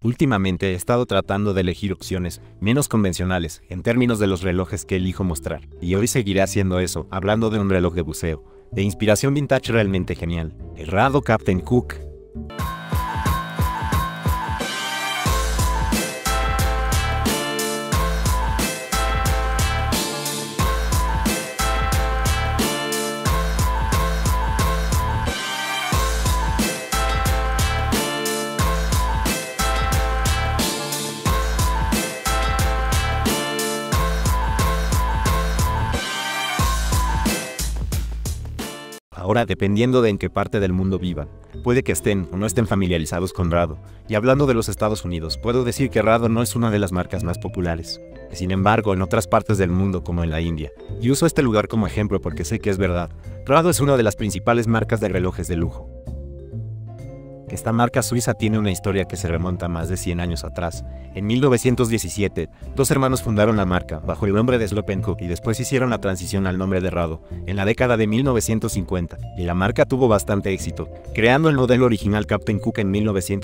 Últimamente he estado tratando de elegir opciones menos convencionales en términos de los relojes que elijo mostrar, y hoy seguiré haciendo eso, hablando de un reloj de buceo, de inspiración vintage realmente genial, el Rado Captain Cook. Ahora, dependiendo de en qué parte del mundo vivan, puede que estén o no estén familiarizados con Rado, y hablando de los Estados Unidos, puedo decir que Rado no es una de las marcas más populares. Sin embargo, en otras partes del mundo como en la India, y uso este lugar como ejemplo porque sé que es verdad, Rado es una de las principales marcas de relojes de lujo. Esta marca suiza tiene una historia que se remonta a más de 100 años atrás. En 1917, dos hermanos fundaron la marca bajo el nombre de Slopenko y después hicieron la transición al nombre de Rado en la década de 1950, y la marca tuvo bastante éxito, creando el modelo original Captain Cook en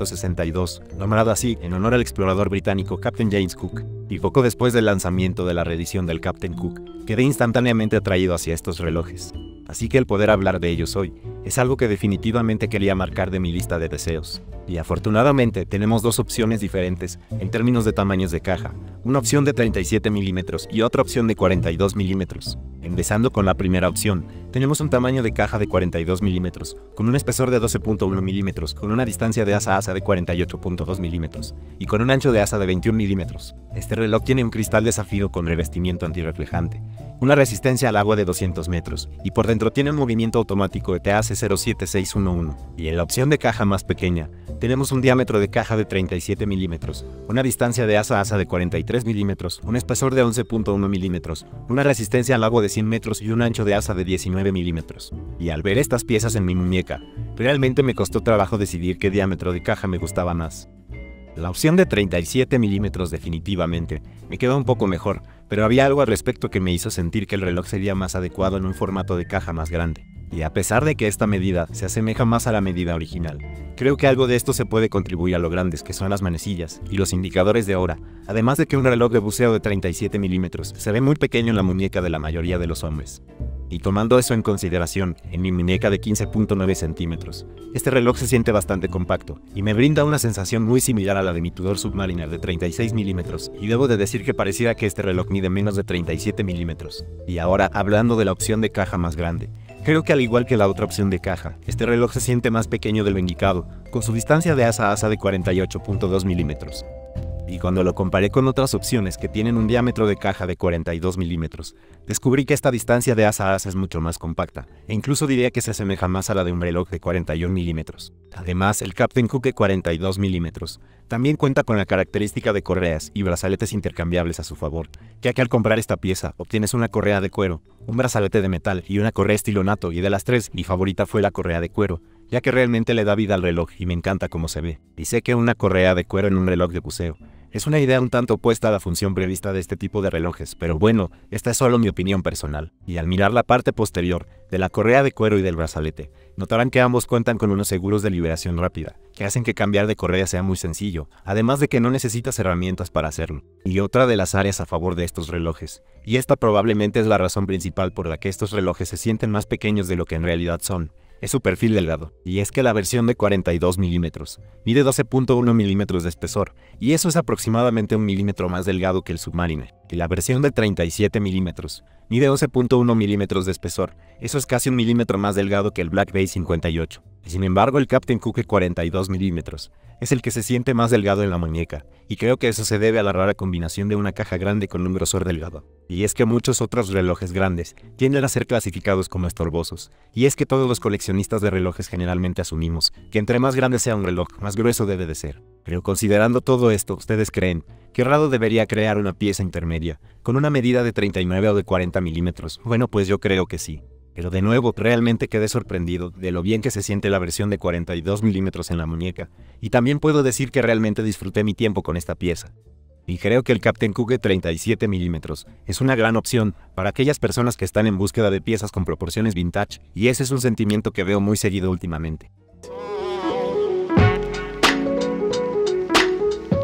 1962, nombrado así en honor al explorador británico Captain James Cook. Y poco después del lanzamiento de la reedición del Captain Cook, quedé instantáneamente atraído hacia estos relojes. Así que el poder hablar de ellos hoy es algo que definitivamente quería marcar de mi lista de deseos. Y afortunadamente tenemos dos opciones diferentes en términos de tamaños de caja, una opción de 37 milímetros y otra opción de 42 milímetros. Empezando con la primera opción, tenemos un tamaño de caja de 42 milímetros, con un espesor de 12.1 milímetros, con una distancia de asa a asa de 48.2 milímetros, y con un ancho de asa de 21 milímetros. Este reloj tiene un cristal de zafiro con revestimiento antirreflejante, una resistencia al agua de 200 metros, y por dentro tiene un movimiento automático de TAC 07611. Y en la opción de caja más pequeña, tenemos un diámetro de caja de 37 milímetros, una distancia de asa a asa de 43 milímetros, un espesor de 11.1 milímetros, una resistencia al agua de 100 metros y un ancho de asa de 19 milímetros. Y al ver estas piezas en mi muñeca, realmente me costó trabajo decidir qué diámetro de caja me gustaba más. La opción de 37 milímetros definitivamente me quedó un poco mejor, pero había algo al respecto que me hizo sentir que el reloj sería más adecuado en un formato de caja más grande. Y a pesar de que esta medida se asemeja más a la medida original, creo que algo de esto se puede contribuir a lo grandes que son las manecillas y los indicadores de hora, además de que un reloj de buceo de 37 milímetros se ve muy pequeño en la muñeca de la mayoría de los hombres. Y tomando eso en consideración, en mi muñeca de 15.9 centímetros, este reloj se siente bastante compacto y me brinda una sensación muy similar a la de mi Tudor Submariner de 36 milímetros, y debo de decir que pareciera que este reloj mide menos de 37 milímetros. Y ahora, hablando de la opción de caja más grande, creo que al igual que la otra opción de caja, este reloj se siente más pequeño de lo indicado, con su distancia de asa a asa de 48.2 milímetros. Y cuando lo comparé con otras opciones que tienen un diámetro de caja de 42 milímetros, descubrí que esta distancia de asa a asa es mucho más compacta, e incluso diría que se asemeja más a la de un reloj de 41 milímetros. Además, el Captain Cook de 42 milímetros también cuenta con la característica de correas y brazaletes intercambiables a su favor, ya que al comprar esta pieza obtienes una correa de cuero, un brazalete de metal y una correa estilo NATO, y de las tres, mi favorita fue la correa de cuero, ya que realmente le da vida al reloj y me encanta cómo se ve. Y sé que una correa de cuero en un reloj de buceo es una idea un tanto opuesta a la función prevista de este tipo de relojes, pero bueno, esta es solo mi opinión personal. Y al mirar la parte posterior de la correa de cuero y del brazalete, notarán que ambos cuentan con unos seguros de liberación rápida, que hacen que cambiar de correa sea muy sencillo, además de que no necesitas herramientas para hacerlo. Y otra de las áreas a favor de estos relojes, y esta probablemente es la razón principal por la que estos relojes se sienten más pequeños de lo que en realidad son, es su perfil delgado, y es que la versión de 42 milímetros mide 12.1 milímetros de espesor, y eso es aproximadamente un milímetro más delgado que el Submariner. Y la versión de 37 milímetros mide 11.1 milímetros de espesor, eso es casi un milímetro más delgado que el Black Bay 58. Sin embargo, el Captain Cook de 42 milímetros es el que se siente más delgado en la muñeca, y creo que eso se debe a la rara combinación de una caja grande con un grosor delgado. Y es que muchos otros relojes grandes tienden a ser clasificados como estorbosos, y es que todos los coleccionistas de relojes generalmente asumimos que entre más grande sea un reloj, más grueso debe de ser. Pero considerando todo esto, ¿ustedes creen que Rado debería crear una pieza intermedia con una medida de 39 o de 40 milímetros? Bueno, pues yo creo que sí. Pero de nuevo, realmente quedé sorprendido de lo bien que se siente la versión de 42 milímetros en la muñeca, y también puedo decir que realmente disfruté mi tiempo con esta pieza. Y creo que el Captain Cook de 37 milímetros es una gran opción para aquellas personas que están en búsqueda de piezas con proporciones vintage, y ese es un sentimiento que veo muy seguido últimamente.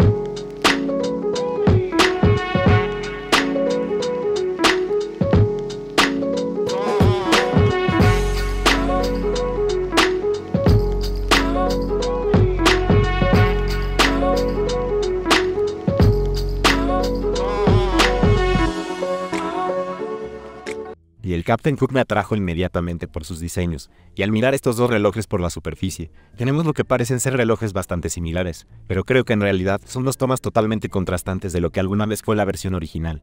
Captain Cook me atrajo inmediatamente por sus diseños, y al mirar estos dos relojes por la superficie, tenemos lo que parecen ser relojes bastante similares, pero creo que en realidad son dos tomas totalmente contrastantes de lo que alguna vez fue la versión original.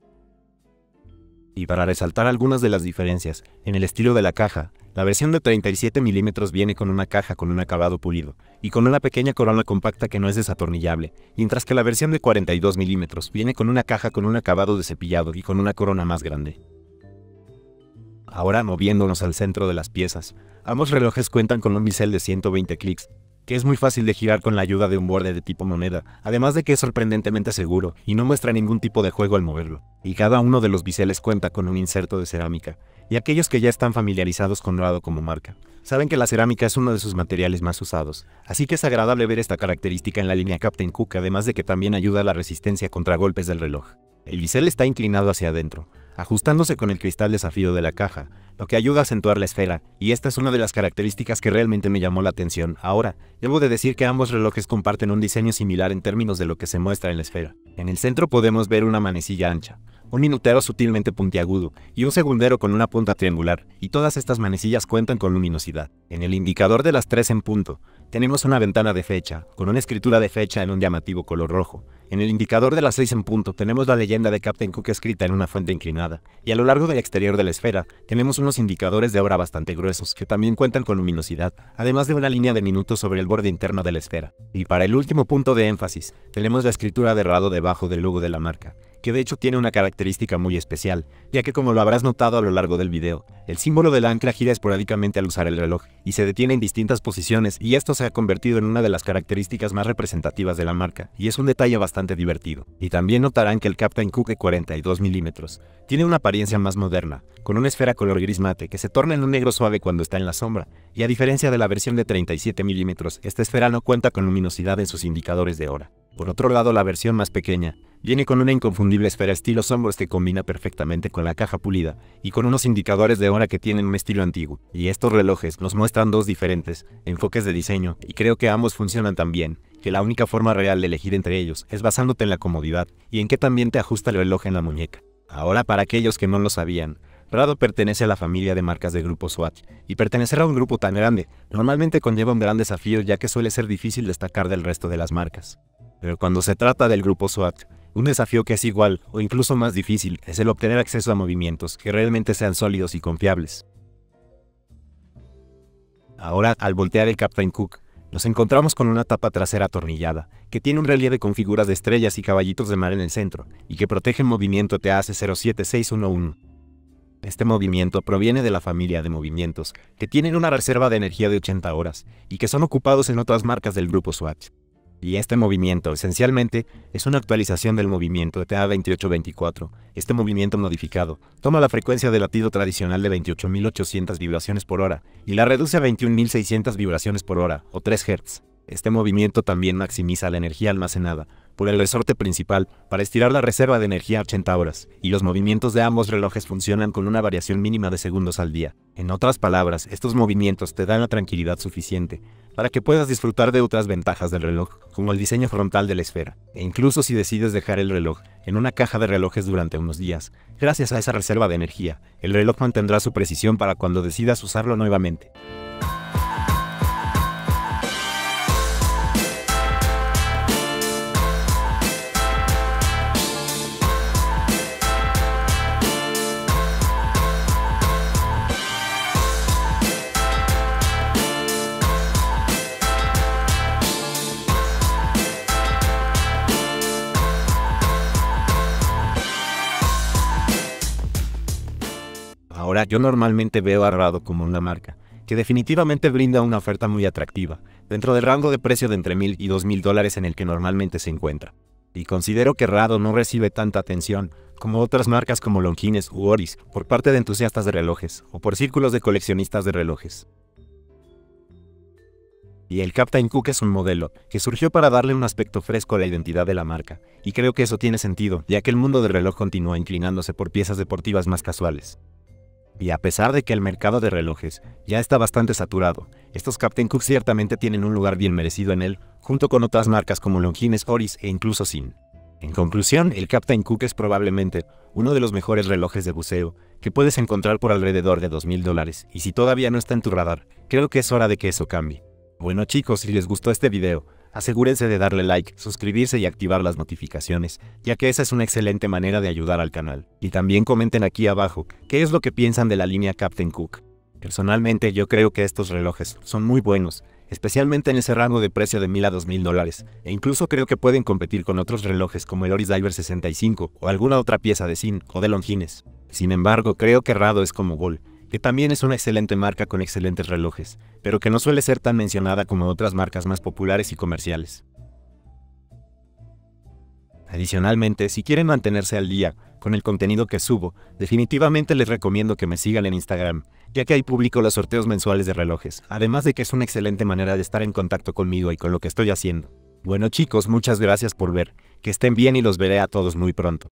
Y para resaltar algunas de las diferencias, en el estilo de la caja, la versión de 37 mm viene con una caja con un acabado pulido, y con una pequeña corona compacta que no es desatornillable, mientras que la versión de 42 mm viene con una caja con un acabado de cepillado y con una corona más grande. Ahora moviéndonos al centro de las piezas, ambos relojes cuentan con un bisel de 120 clics, que es muy fácil de girar con la ayuda de un borde de tipo moneda, además de que es sorprendentemente seguro y no muestra ningún tipo de juego al moverlo. Y cada uno de los biseles cuenta con un inserto de cerámica, y aquellos que ya están familiarizados con Rado como marca, saben que la cerámica es uno de sus materiales más usados, así que es agradable ver esta característica en la línea Captain Cook, además de que también ayuda a la resistencia contra golpes del reloj. El bisel está inclinado hacia adentro, ajustándose con el cristal desafío de la caja, lo que ayuda a acentuar la esfera, y esta es una de las características que realmente me llamó la atención. Ahora, debo de decir que ambos relojes comparten un diseño similar en términos de lo que se muestra en la esfera. En el centro podemos ver una manecilla ancha, un minutero sutilmente puntiagudo y un segundero con una punta triangular, y todas estas manecillas cuentan con luminosidad. En el indicador de las 3 en punto, tenemos una ventana de fecha, con una escritura de fecha en un llamativo color rojo. En el indicador de las 6 en punto tenemos la leyenda de Captain Cook escrita en una fuente inclinada, y a lo largo del exterior de la esfera tenemos unos indicadores de hora bastante gruesos que también cuentan con luminosidad, además de una línea de minutos sobre el borde interno de la esfera. Y para el último punto de énfasis, tenemos la escritura de Rado debajo del logo de la marca, que de hecho tiene una característica muy especial, ya que como lo habrás notado a lo largo del video, el símbolo del ancla gira esporádicamente al usar el reloj, y se detiene en distintas posiciones, y esto se ha convertido en una de las características más representativas de la marca, y es un detalle bastante divertido. Y también notarán que el Captain Cook de 42 mm tiene una apariencia más moderna, con una esfera color gris mate que se torna en un negro suave cuando está en la sombra, y a diferencia de la versión de 37 mm, esta esfera no cuenta con luminosidad en sus indicadores de hora. Por otro lado, la versión más pequeña viene con una inconfundible esfera estilo Sombros que combina perfectamente con la caja pulida y con unos indicadores de hora que tienen un estilo antiguo. Y estos relojes nos muestran dos diferentes enfoques de diseño, y creo que ambos funcionan tan bien que la única forma real de elegir entre ellos es basándote en la comodidad y en qué también te ajusta el reloj en la muñeca. Ahora, para aquellos que no lo sabían, Rado pertenece a la familia de marcas de grupo Swatch, y pertenecer a un grupo tan grande normalmente conlleva un gran desafío, ya que suele ser difícil destacar del resto de las marcas. Pero cuando se trata del grupo Swatch, un desafío que es igual o incluso más difícil es el obtener acceso a movimientos que realmente sean sólidos y confiables. Ahora, al voltear el Captain Cook, nos encontramos con una tapa trasera atornillada, que tiene un relieve con figuras de estrellas y caballitos de mar en el centro, y que protege el movimiento TAC 07611. Este movimiento proviene de la familia de movimientos, que tienen una reserva de energía de 80 horas, y que son ocupados en otras marcas del grupo Swatch. Y este movimiento, esencialmente, es una actualización del movimiento de TA2824. Este movimiento modificado toma la frecuencia de latido tradicional de 28.800 vibraciones por hora y la reduce a 21.600 vibraciones por hora, o 3 Hz. Este movimiento también maximiza la energía almacenada por el resorte principal para estirar la reserva de energía a 80 horas, y los movimientos de ambos relojes funcionan con una variación mínima de segundos al día. En otras palabras, estos movimientos te dan la tranquilidad suficiente para que puedas disfrutar de otras ventajas del reloj, como el diseño frontal de la esfera, e incluso si decides dejar el reloj en una caja de relojes durante unos días, gracias a esa reserva de energía, el reloj mantendrá su precisión para cuando decidas usarlo nuevamente. Ahora, yo normalmente veo a Rado como una marca que definitivamente brinda una oferta muy atractiva, dentro del rango de precio de entre $1,000 y $2,000 en el que normalmente se encuentra. Y considero que Rado no recibe tanta atención como otras marcas como Longines u Oris por parte de entusiastas de relojes o por círculos de coleccionistas de relojes. Y el Captain Cook es un modelo que surgió para darle un aspecto fresco a la identidad de la marca, y creo que eso tiene sentido, ya que el mundo del reloj continúa inclinándose por piezas deportivas más casuales. Y a pesar de que el mercado de relojes ya está bastante saturado, estos Captain Cook ciertamente tienen un lugar bien merecido en él, junto con otras marcas como Longines, Oris e incluso Sin. En conclusión, el Captain Cook es probablemente uno de los mejores relojes de buceo que puedes encontrar por alrededor de $2000, y si todavía no está en tu radar, creo que es hora de que eso cambie. Bueno chicos, si les gustó este video, asegúrense de darle like, suscribirse y activar las notificaciones, ya que esa es una excelente manera de ayudar al canal. Y también comenten aquí abajo qué es lo que piensan de la línea Captain Cook. Personalmente yo creo que estos relojes son muy buenos, especialmente en ese rango de precio de $1000 a $2000, e incluso creo que pueden competir con otros relojes como el Oris Diver 65 o alguna otra pieza de Sinn o de Longines. Sin embargo, creo que Rado es como Gol, que también es una excelente marca con excelentes relojes, pero que no suele ser tan mencionada como otras marcas más populares y comerciales. Adicionalmente, si quieren mantenerse al día con el contenido que subo, definitivamente les recomiendo que me sigan en Instagram, ya que ahí publico los sorteos mensuales de relojes, además de que es una excelente manera de estar en contacto conmigo y con lo que estoy haciendo. Bueno chicos, muchas gracias por ver, que estén bien y los veré a todos muy pronto.